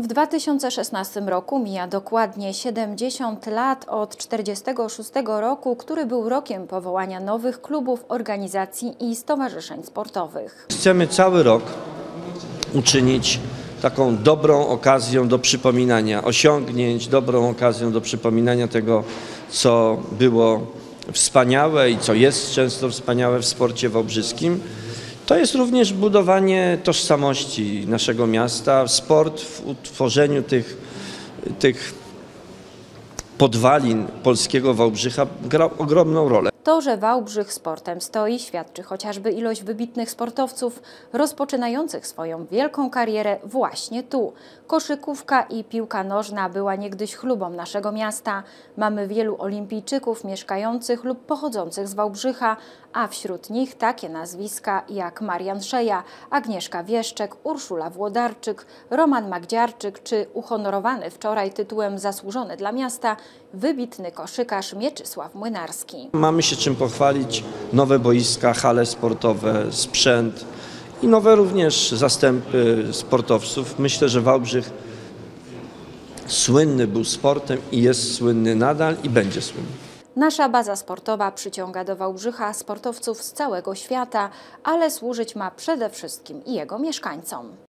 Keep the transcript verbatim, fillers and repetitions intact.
W dwa tysiące szesnastym roku mija dokładnie siedemdziesiąt lat od czterdziestego szóstego roku, który był rokiem powołania nowych klubów, organizacji i stowarzyszeń sportowych. Chcemy cały rok uczynić taką dobrą okazją do przypominania osiągnięć, dobrą okazją do przypominania tego, co było wspaniałe i co jest często wspaniałe w sporcie wałbrzyskim. To jest również budowanie tożsamości naszego miasta. Sport w utworzeniu tych, tych podwalin polskiego Wałbrzycha grał ogromną rolę. To, że Wałbrzych sportem stoi, świadczy chociażby ilość wybitnych sportowców rozpoczynających swoją wielką karierę właśnie tu. Koszykówka i piłka nożna była niegdyś chlubą naszego miasta. Mamy wielu olimpijczyków mieszkających lub pochodzących z Wałbrzycha, a wśród nich takie nazwiska jak Marian Szeja, Agnieszka Wieszczek, Urszula Włodarczyk, Roman Magdziarczyk czy uhonorowany wczoraj tytułem Zasłużony dla miasta wybitny koszykarz Mieczysław Młynarski. Mamy się czym pochwalić, nowe boiska, hale sportowe, sprzęt i nowe również zastępy sportowców. Myślę, że Wałbrzych słynny był sportem i jest słynny nadal i będzie słynny. Nasza baza sportowa przyciąga do Wałbrzycha sportowców z całego świata, ale służyć ma przede wszystkim i jego mieszkańcom.